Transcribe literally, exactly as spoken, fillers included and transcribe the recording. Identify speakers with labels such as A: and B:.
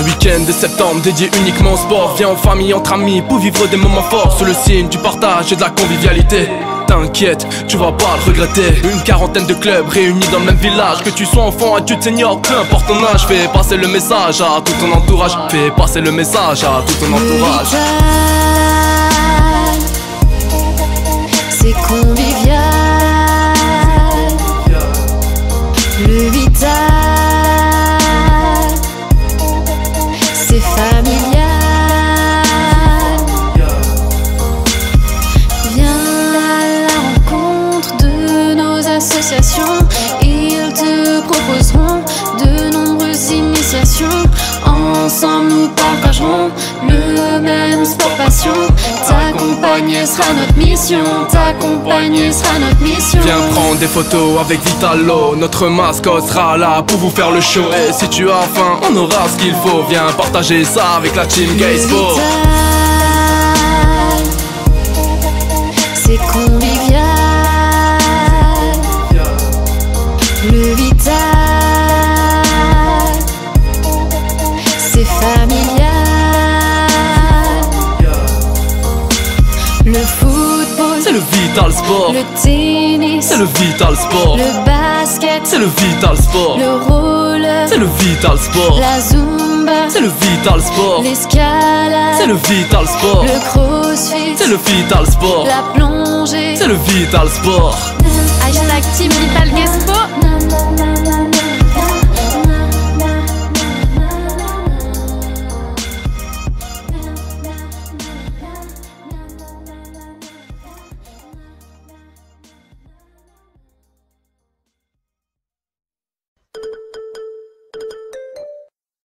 A: Un week-end de septembre dédié uniquement au sport. Viens en famille, entre amis, pour vivre des moments forts. Sous le signe du partage et de la convivialité. T'inquiète, tu vas pas le regretter. Une quarantaine de clubs réunis dans le même village. Que tu sois enfant, adulte, senior, peu importe ton âge. Fais passer le message à tout ton entourage. Fais passer le message à tout ton entourage.
B: C'est convivial. Le vital, c'est familial. Viens à la rencontre de nos associations. Ils te proposeront de nombreuses initiations. Ensemble nous partagerons le même sport passion. T'accompagner sera notre mission. T'accompagner sera notre mission.
A: Viens prendre des photos avec Vitalo. Notre mascotte sera là pour vous faire le show. Et si tu as faim, on aura ce qu'il faut. Viens partager ça avec la team Gaysport.
B: C'est convivial. Le vital, c'est familial. Le football,
A: c'est le vital sport.
B: Le tennis,
A: c'est le vital sport.
B: Le basket,
A: c'est le vital sport.
B: Le roller,
A: c'est le vital sport.
B: La zumba,
A: c'est le vital sport.
B: L'escalade,
A: c'est le vital sport.
B: Le crossfit,
A: c'est le vital sport.
B: La plongée,
A: c'est le vital sport.
B: Hashtag Team Vital Gaysport.